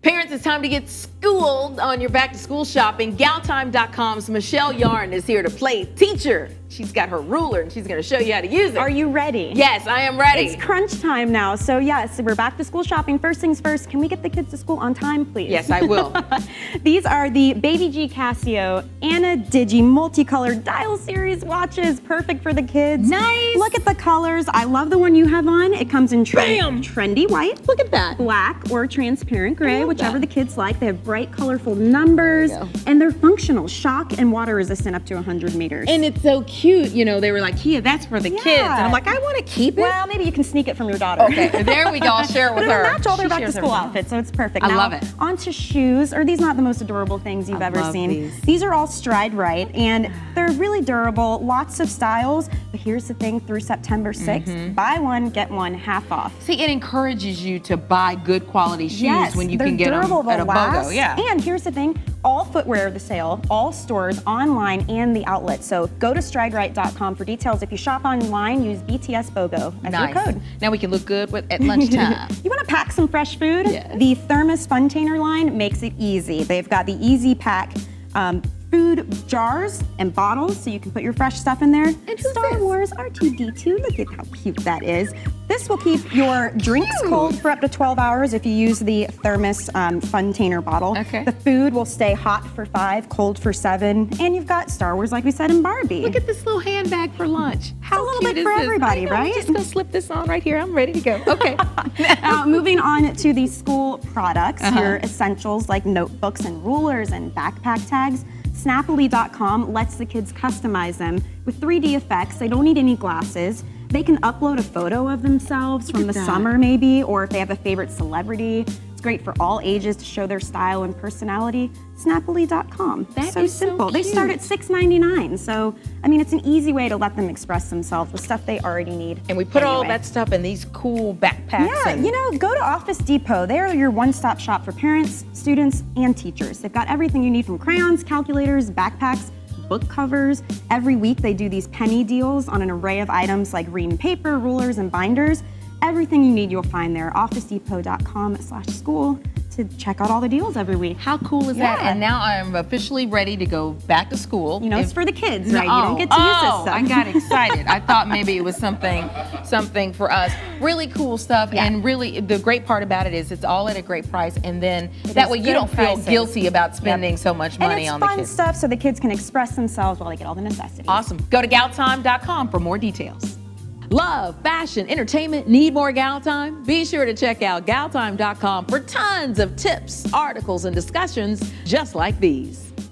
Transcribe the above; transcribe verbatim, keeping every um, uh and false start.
Parents, it's time to get schooled on your back to school shopping. Gal Time dot com's Michelle Yarn is here to play teacher. She's got her ruler and she's going to show you how to use it. Are you ready? Yes, I am ready. It's crunch time now. So yes, we're back to school shopping. First things first, can we get the kids to school on time, please? Yes, I will. These are the Baby G Casio Anna Digi multicolored dial series watches. Perfect for the kids. Nice. Look at the colors. I love the one you have on. It comes in tre Bam. trendy white. Look at that. Black or transparent gray, whichever that. the kids like. They have bright, colorful numbers, and they're functional, shock and water resistant up to one hundred meters. And it's so cute. You know, they were like, Kia, that's for the Yeah. kids. And I'm like, I want to keep it. Well, maybe you can sneak it from your daughter. Okay, there we go. I'll share it with but it'll her. match all their She back to shares school everything. outfits, so it's perfect. I now, love it. Onto shoes. Are these not the most adorable things you've I ever love seen? these. These are all Stride Right, and they're really durable, lots of styles. But here's the thing, through September sixth, Mm-hmm. buy one, get one half off. See, it encourages you to buy good quality shoes Yes, when you they're can get durable, them at a they'll last. BOGO. Yeah. And here's the thing, all footwear the sale, all stores, online and the outlet. So go to stride right dot com for details. If you shop online, use B T S BOGO as Nice. your code. Now we can look good with, at lunchtime. You want to pack some fresh food? Yes. The Thermos Funtainer line makes it easy. They've got the Easy Pack um, food jars and bottles, so you can put your fresh stuff in there. And who's Star this? Wars R two D two, look at how cute that is. This will keep your drinks Cute. cold for up to twelve hours if you use the Thermos um, Funtainer bottle. Okay. The food will stay hot for five, cold for seven, and youve got Star Wars, like we said, in Barbie. Look at this little handbag for lunch. How a little cute bit is for this? everybody, I know, right? I'm just gonna slip this on right here. I'm ready to go. Okay. Now, moving on to the school products, Uh-huh. your essentials like notebooks and rulers and backpack tags. Snappily dot com lets the kids customize them with three D effects. They don't need any glasses. They can upload a photo of themselves from at the that. summer maybe, or if they have a favorite celebrity. It's great for all ages to show their style and personality. Snappily dot com. That so is so simple. They start cute. at six ninety-nine. So, I mean, it's an easy way to let them express themselves with stuff they already need. And we put all anyway. that stuff in these cool backpacks. Yeah, and you know, go to Office Depot. They're your one-stop shop for parents, students, and teachers. They've got everything you need from crayons, calculators, backpacks, book covers. Every week they do these penny deals on an array of items like ream paper, rulers, and binders. Everything you need you'll find there. office depot dot com slash school to check out all the deals every week. How cool is that? Yeah. And now I'm officially ready to go back to school. You know, it's If- for the kids, right? Oh, You don't get to use this oh, stuff. I got excited. I thought maybe it was something, something for us. Really cool stuff, Yeah. and really the great part about it is it's all at a great price, and then that is way you good don't feel prices. guilty about spending Yep. so much And money it's on the fun kids. stuff so the kids can express themselves while they get all the necessities. Awesome. Go to gal time dot com for more details. Love, fashion, entertainment, need more Gal Time? Be sure to check out gal time dot com for tons of tips, articles, and discussions just like these.